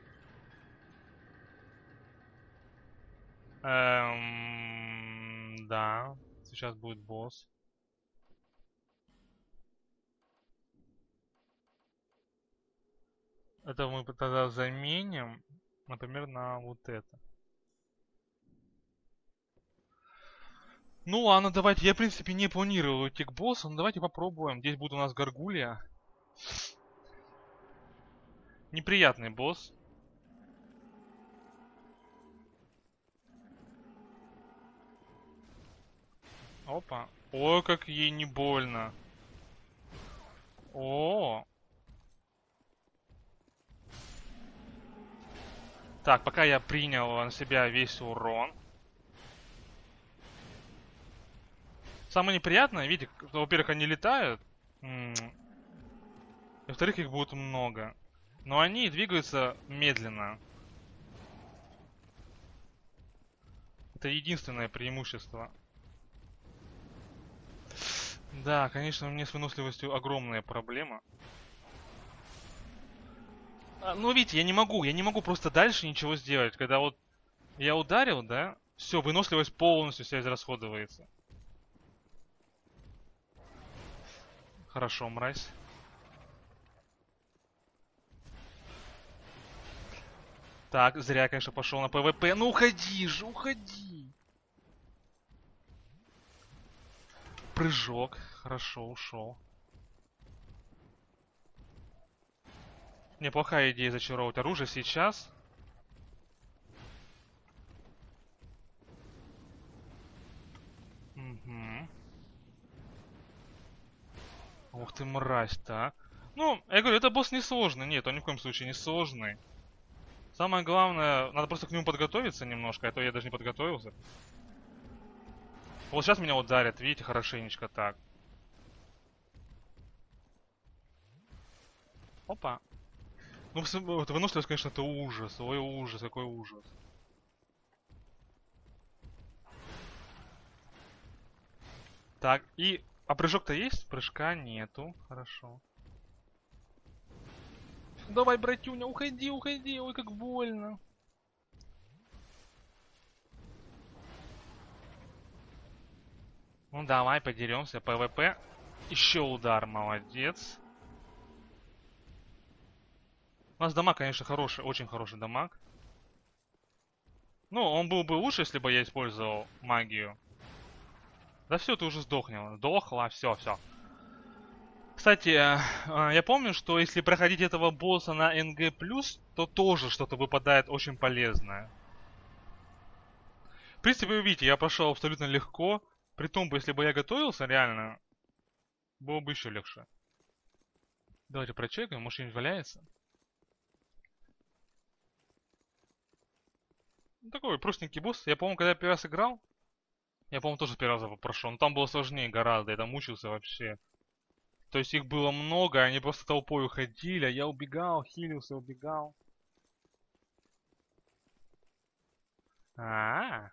Да. Сейчас будет босс. Это мы тогда заменим, например, на вот это. Ну ладно, давайте. Я, в принципе, не планировал идти к боссу, но давайте попробуем. Здесь будет у нас Гаргулья. Неприятный босс. Опа. Ой, как ей не больно. О. Так, пока я принял на себя весь урон. Самое неприятное, видите, во-первых, они летают. И во-вторых, их будет много. Но они двигаются медленно. Это единственное преимущество. Да, конечно, у меня с выносливостью огромная проблема. Ну, видите, я не могу просто дальше ничего сделать. Когда вот я ударил, да, все, выносливость полностью вся израсходуется. Хорошо, мразь. Так, зря, конечно, пошел на ПВП. Ну уходи же, уходи. Прыжок. Хорошо, ушел. Неплохая идея зачаровывать оружие сейчас. Угу. Ух ты, мразь-то, а. Ну, я говорю, это босс несложный. Нет, он ни в коем случае не сложный. Самое главное, надо просто к нему подготовиться немножко, а то я даже не подготовился. Вот сейчас меня ударят, видите, хорошенечко так. Опа. Ну, вот выносливость, конечно, это ужас. Ой, ужас, какой ужас. Так, и... А прыжок-то есть? Прыжка нету. Хорошо. Давай, братюня, уходи, уходи. Ой, как больно. Ну, давай, подеремся. ПВП. Еще удар, молодец. У нас дамаг, конечно, хороший, очень хороший дамаг. Ну, он был бы лучше, если бы я использовал магию. Да все, ты уже сдохнешь. Сдохла, все, все. Кстати, я помню, что если проходить этого босса на НГ+, то тоже что-то выпадает очень полезное. В принципе, вы видите, я прошел абсолютно легко. Притом, если бы я готовился, реально, было бы еще легче. Давайте прочекаем, может что-нибудь валяется. Ну, такой простенький босс. Я, по-моему, когда я первый раз играл, я, по-моему, тоже первый раз его прошел. Но там было сложнее гораздо, я там мучился вообще. То есть их было много, они просто толпой уходили, а я убегал, хилился, убегал. А-а-а.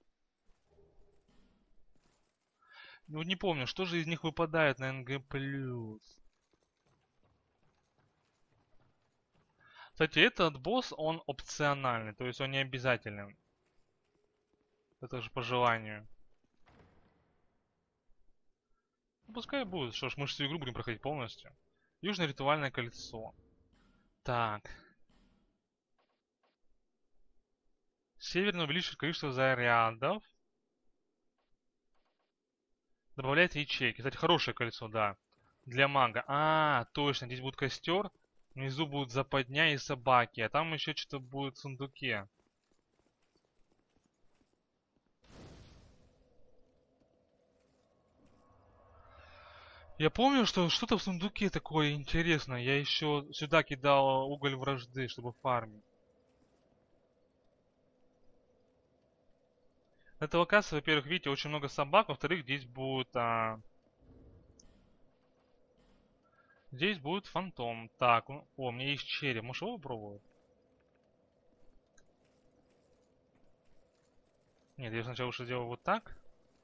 Ну, не помню, что же из них выпадает на НГ+. Кстати, этот босс, он опциональный, то есть он не обязателен. Это же по желанию. Ну, пускай будет, что ж, мы же всю игру будем проходить полностью. Южное ритуальное кольцо. Так. Северно увеличивает количество зарядов. Добавляет ячейки. Кстати, хорошее кольцо, да. Для мага. А, точно, здесь будет костер. Внизу будут западня и собаки. А там еще что-то будет в сундуке. Я помню, что что-то в сундуке такое интересное. Я еще сюда кидал уголь вражды, чтобы фармить. На этой локации, во-первых, видите, очень много собак. Во-вторых, здесь будет фантом. Так, о, у меня есть череп. Может, его попробовать? Нет, я сначала уже сделаю вот так.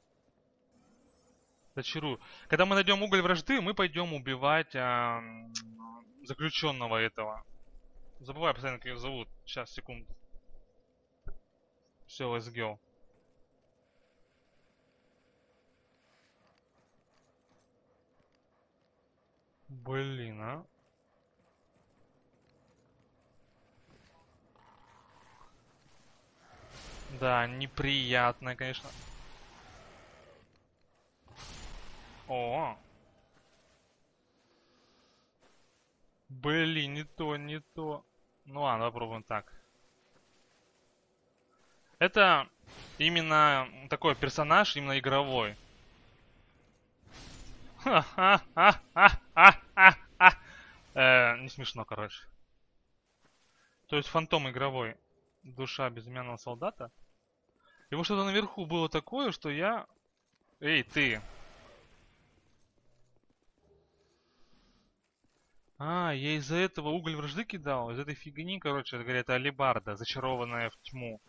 Зачарую. Когда мы найдем уголь вражды, мы пойдем убивать заключенного этого. Забываю постоянно, как его зовут. Сейчас, секунду. Все, let's go. Блин, а. Да, неприятно, конечно. О! Блин, не то, не то. Ну ладно, попробуем так. Это именно такой персонаж, именно игровой. Не смешно, короче. То есть фантом игровой. Душа безымянного солдата. И вот что-то наверху было такое, что я... Эй, ты! А, я из-за этого уголь вражды кидал, из этой фигни, короче, говорят, алебарда, зачарованная в тьму.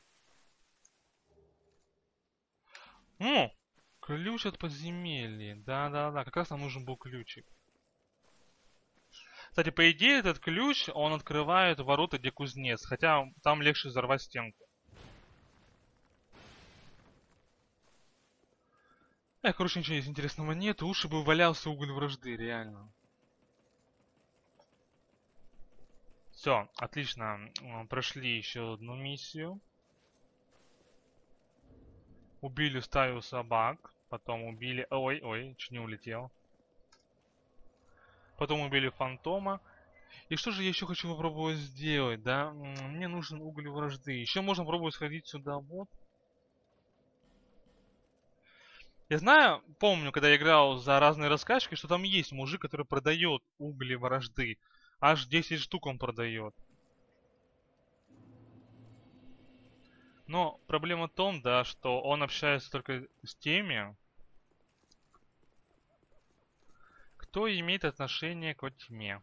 О! Ключ от подземелья. Да-да-да, как раз нам нужен был ключик. Кстати, по идее, этот ключ, он открывает ворота, где кузнец, хотя там легче взорвать стенку. Короче, ничего здесь интересного нет, лучше бы валялся уголь вражды, реально. Все, отлично. Прошли еще одну миссию. Убили стаю собак. Потом убили... Ой, чуть не улетел. Потом убили фантома. И что же я еще хочу попробовать сделать, да? Мне нужен уголь вражды. Еще можно пробовать сходить сюда, вот. Я знаю, помню, когда я играл за разные раскачки, что там есть мужик, который продает угли вражды. Аж 10 штук он продает. Но проблема в том, да, что он общается только с теми, кто имеет отношение к тьме.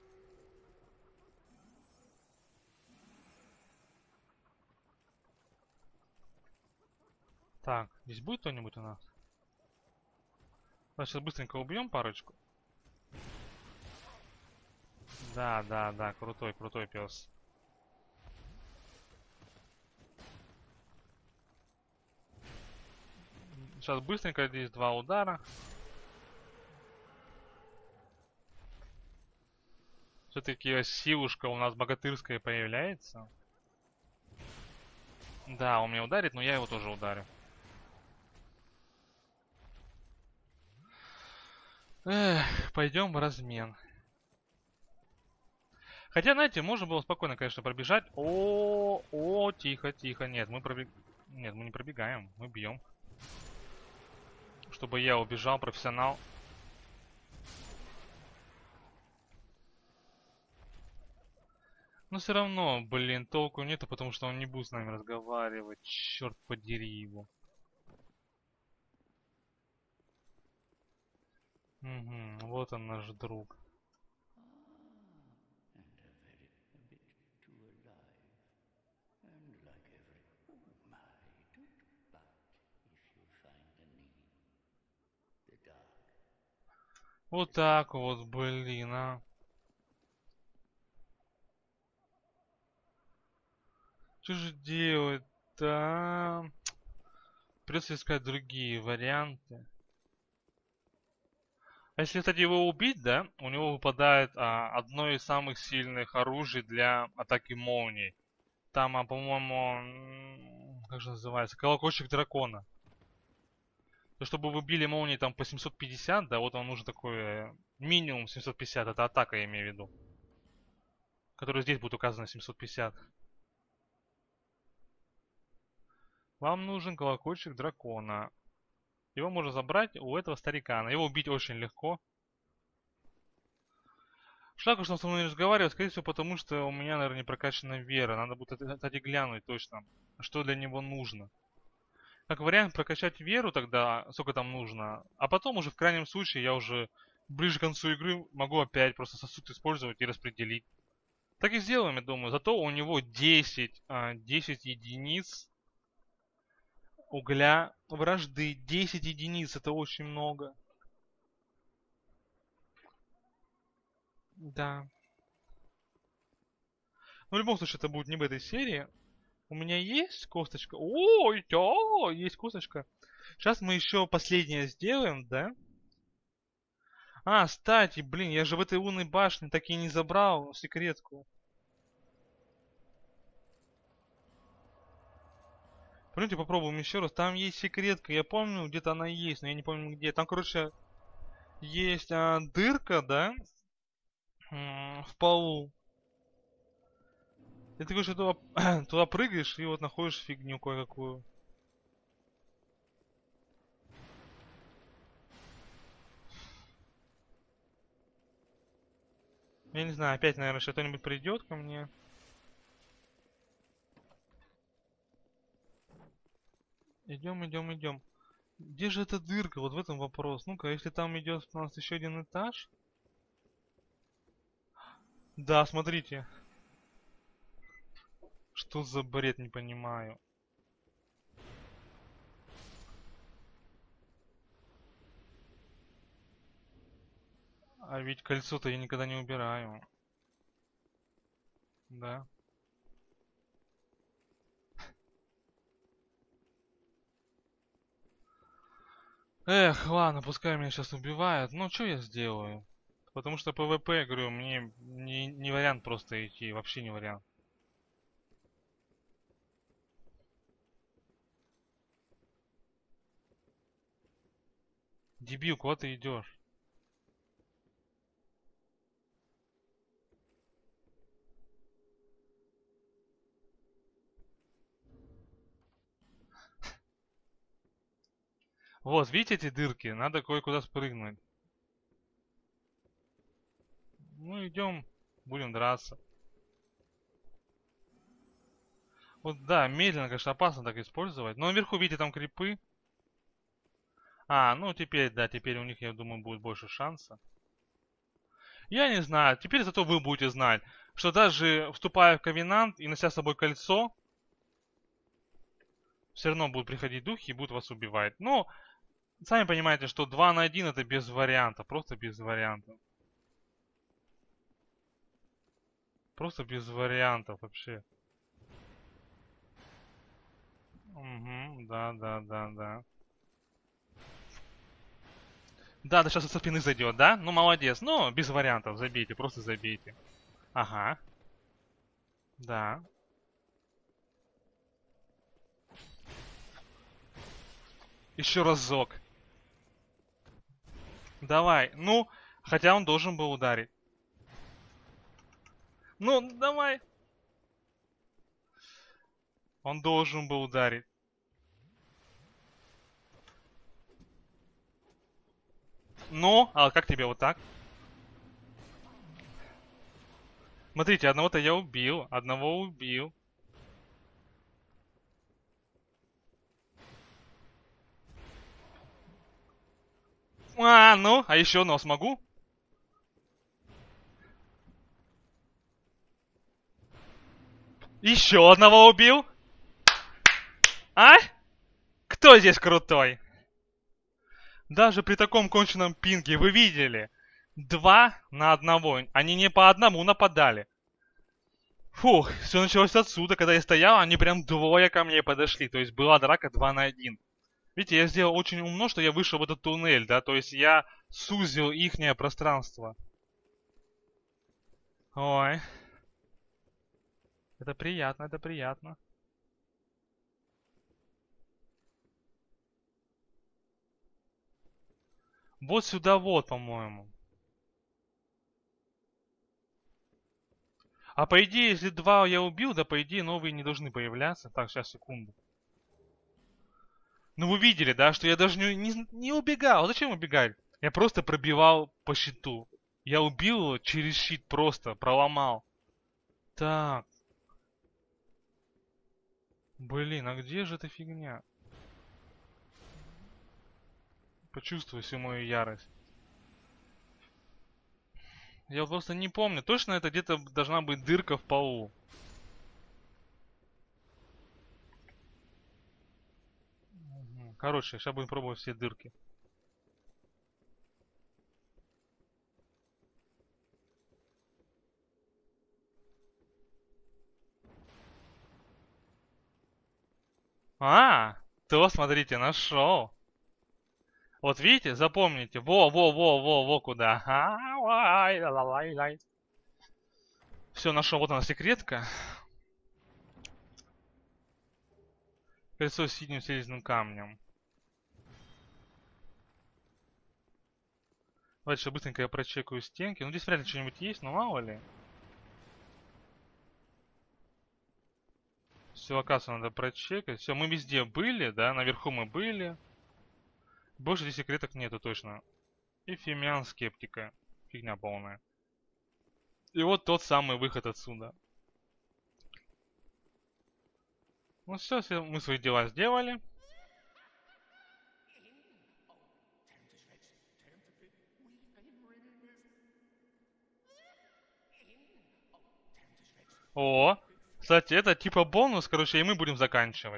Так, здесь будет кто-нибудь у нас? Давай сейчас быстренько убьем парочку. Да, крутой пес. Сейчас быстренько, здесь 2 удара. Все-таки силушка у нас богатырская появляется. Да, он меня ударит, но я его тоже ударю. Эх, пойдем в размен. Хотя, знаете, можно было спокойно, конечно, пробежать. Тихо. Нет, Нет, мы не пробегаем, мы бьем. Чтобы я убежал, профессионал. Но все равно, блин, толку нету, потому что он не будет с нами разговаривать. Черт подери его. Угу, вот он наш друг. Вот так вот, блин, а. Что же делать-то? Придется искать другие варианты. А если, кстати, его убить, да, у него выпадает одно из самых сильных оружий для атаки молний. Там, по-моему, как же называется, колокольчик дракона. То, чтобы вы били молнии там по 750, да, вот вам нужно такое минимум 750, это атака, я имею в виду. Который здесь будет указано 750. Вам нужен колокольчик дракона. Его можно забрать у этого старикана. Его убить очень легко. Шаг уж он со мной не разговаривает, скорее всего, потому что у меня, наверное, не прокачана вера. Надо будет, кстати, глянуть точно, что для него нужно. Как вариант прокачать веру тогда, сколько там нужно. А потом уже в крайнем случае я уже ближе к концу игры могу опять просто сосуд использовать и распределить. Так и сделаем, я думаю. Зато у него 10 единиц угля вражды. 10 единиц, это очень много. Да. Но в любом случае это будет не в этой серии. У меня есть косточка. Ой, да, есть косточка. Сейчас мы еще последнее сделаем, да? А, кстати, блин, я же в этой лунной башне так и не забрал секретку. Пойдемте попробуем еще раз. Там есть секретка, я помню, где-то она есть, но я не помню где. Там, короче, есть дырка, да? В полу. И ты, короче, туда, туда прыгаешь и вот находишь фигню кое-какую. Я не знаю, опять, наверное, сейчас кто-нибудь придет ко мне. Идем. Где же эта дырка? Вот в этом вопрос. Ну-ка, если там идет у нас еще один этаж. Да, смотрите. Что за бред, не понимаю. А ведь кольцо-то я никогда не убираю. Да. Эх, ладно, пускай меня сейчас убивают. Ну, что я сделаю? Потому что ПВП, говорю, мне не вариант просто идти. Вообще не вариант. Дебил, куда ты идешь? Вот, видите эти дырки? Надо кое-куда спрыгнуть. Ну, идем, будем драться. Вот, да, медленно, конечно, опасно так использовать. Но наверху, видите, там крипы. А, ну теперь, да, теперь у них, я думаю, будет больше шанса. Я не знаю, теперь зато вы будете знать, что даже вступая в ковенант и нося с собой кольцо, все равно будут приходить духи и будут вас убивать. Ну, сами понимаете, что 2 на 1 это без вариантов, просто без вариантов. Просто без вариантов вообще. Угу, да, да, да, да. Да, да, сейчас со спины зайдет, да? Ну, молодец. Ну, без вариантов, забейте, просто забейте. Ага, да. Еще разок. Давай, ну, хотя он должен был ударить. Ну, давай. Он должен был ударить. Ну, а как тебе вот так? Смотрите, одного-то я убил, одного убил. А, ну, а еще одного смогу? Еще одного убил? А? Кто здесь крутой? Даже при таком конченном пинге вы видели? 2 на 1. Они не по одному нападали. Фух, все началось отсюда, когда я стоял, они прям двое ко мне подошли. То есть была драка 2 на 1. Видите, я сделал очень умно, что я вышел в этот туннель, да, то есть я сузил ихнее пространство. Ой. Это приятно, это приятно. Вот сюда вот, по-моему. А по идее, если 2 я убил, да по идее новые не должны появляться. Так, сейчас, секунду. Ну вы видели, да, что я даже не убегал. Зачем убегать? Я просто пробивал по щиту. Я убил его через щит просто, проломал. Так. Блин, а где же эта фигня? Почувствуй всю мою ярость. Я просто не помню. Точно это где-то должна быть дырка в полу. Короче, сейчас будем пробовать все дырки. А, то, смотрите, нашел. Вот видите, запомните. Во, куда. Все, нашел. Вот она секретка. Кольцо с синим селезным камнем. Давайте сейчас быстренько я прочекаю стенки. Ну, здесь вряд ли что-нибудь есть, но мало ли. Всю локацию надо прочекать. Все, мы везде были, да? Наверху мы были. Больше здесь секреток нету точно. И фимиан скептика. Фигня полная. И вот тот самый выход отсюда. Ну все, мы свои дела сделали. О, кстати, это типа бонус, короче, и мы будем заканчивать.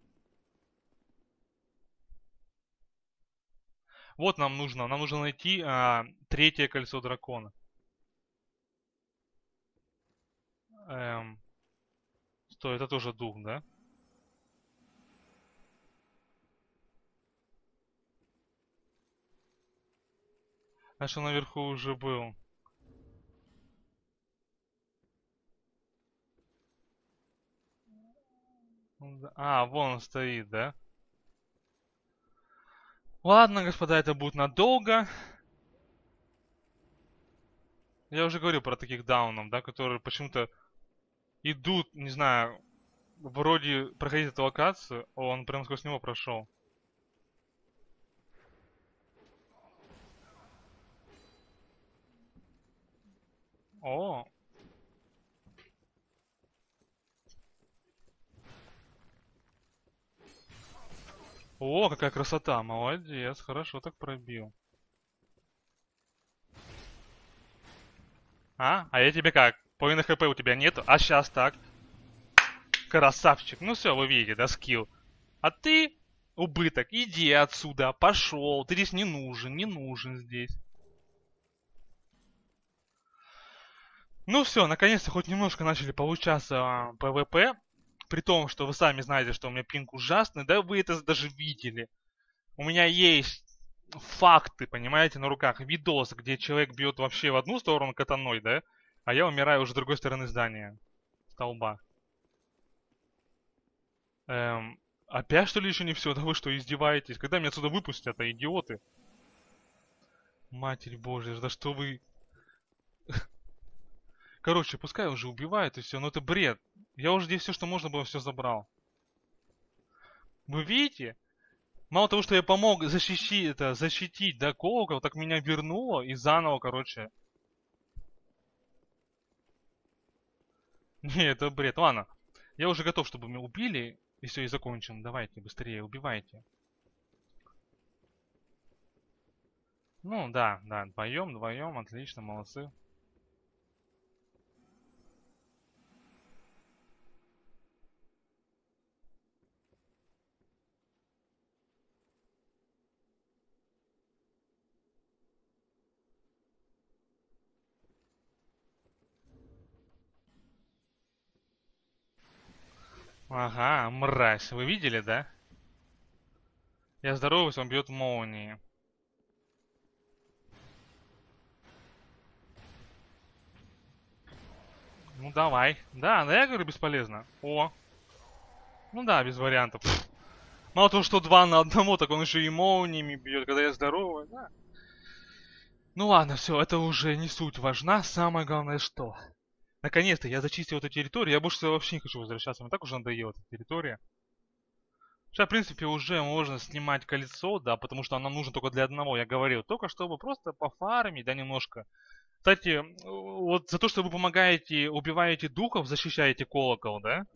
Вот нам нужно найти третье кольцо дракона. Стой, это тоже дух, да? А что наверху уже был? А, вон он стоит, да? Ладно, господа, это будет надолго. Я уже говорил про таких даунов, да, которые почему-то идут, не знаю, вроде проходить эту локацию, он прям сквозь него прошел. О! О, какая красота, молодец, хорошо так пробил. А я тебе как? Половины хп у тебя нету, а сейчас так. Красавчик, ну все, вы видите, да, скилл. А ты, убыток, иди отсюда, пошел, ты здесь не нужен здесь. Ну все, наконец-то хоть немножко начали получаться ПВП. При том, что вы сами знаете, что у меня пинг ужасный, да вы это даже видели. У меня есть факты, понимаете, на руках. Видос, где человек бьет вообще в одну сторону катаной, да? А я умираю уже с другой стороны здания. Столба. Опять что ли еще не все? Да вы что, издеваетесь? Когда меня отсюда выпустят, а идиоты? Матерь Божья, да что вы... Короче, пускай уже убивают и все, но это бред. Я уже здесь все, что можно было, все забрал. Вы видите? Мало того, что я помог защитить, да, колокол, так меня вернуло и заново, короче. Не, это бред. Ладно, я уже готов, чтобы меня убили, и все, и закончим. Давайте, быстрее, убивайте. Ну, да, вдвоем, отлично, молодцы. Ага, мразь, вы видели, да? Я здороваюсь, он бьет молнии. Ну давай. Да, я говорю, бесполезно. О. Ну да, без вариантов. Мало того, что 2 на 1, так он еще и молниями бьет, когда я здоровый, да. Ну ладно, все, это уже не суть важна. Самое главное, что... Наконец-то я зачистил эту территорию. Я больше вообще не хочу возвращаться. Мне так уже надоела эта территория. Сейчас, в принципе, уже можно снимать кольцо, да, потому что оно нужно только для одного, я говорил. Только чтобы просто пофармить, да, немножко. Кстати, вот за то, что вы помогаете, убиваете духов, защищаете колокол, да?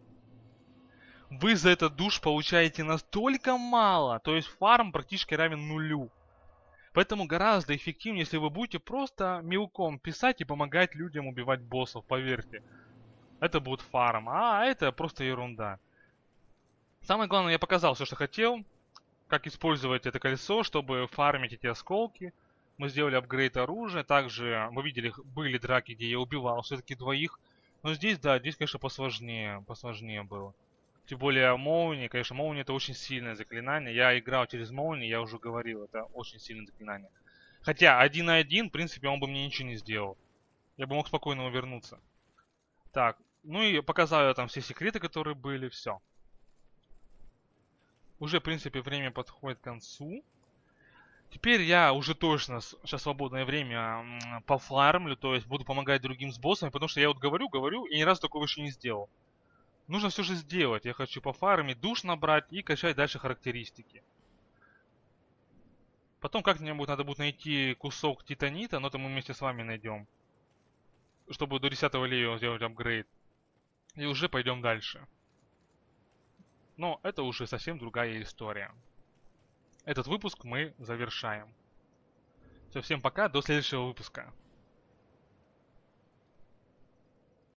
Вы за этот душ получаете настолько мало, то есть фарм практически равен нулю. Поэтому гораздо эффективнее, если вы будете просто мелком писать и помогать людям убивать боссов, поверьте. Это будет фарм, а это просто ерунда. Самое главное, я показал все, что хотел. Как использовать это колесо, чтобы фармить эти осколки. Мы сделали апгрейд оружия. Также, вы видели, были драки, где я убивал все-таки двоих. Но здесь, да, здесь, конечно, посложнее было. Тем более молния, конечно, молния это очень сильное заклинание. Я играл через молнию, я уже говорил, это очень сильное заклинание. Хотя 1 на 1, в принципе, он бы мне ничего не сделал. Я бы мог спокойно увернуться. Так, ну и показал я там все секреты, которые были, все. Уже, в принципе, время подходит к концу. Теперь я уже точно сейчас свободное время пофармлю, то есть буду помогать другим с боссами, потому что я вот говорю, и ни разу такого еще не сделал. Нужно все же сделать. Я хочу пофармить, душ набрать и качать дальше характеристики. Потом как-нибудь надо будет найти кусок титанита, но это мы вместе с вами найдем. Чтобы до 10-го левела сделать апгрейд. И уже пойдем дальше. Но это уже совсем другая история. Этот выпуск мы завершаем. Все, всем пока, до следующего выпуска.